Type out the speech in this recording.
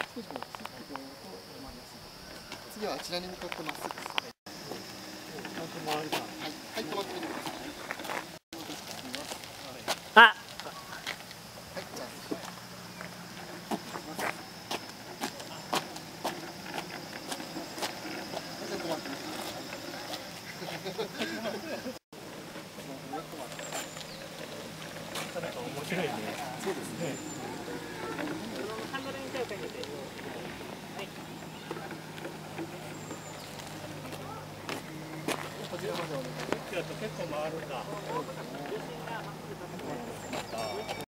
少しこうスッとこうと止まりやすい。次はあちらに向かってまっすぐです。ちゃんと回るか。はい、はい、止まってみてください。 あ。 はい、じゃあ。 なんか面白いね。 そうですね。 ハンドルに手をかけて。はい。 こちらまでお願いします。 結構回るんだ。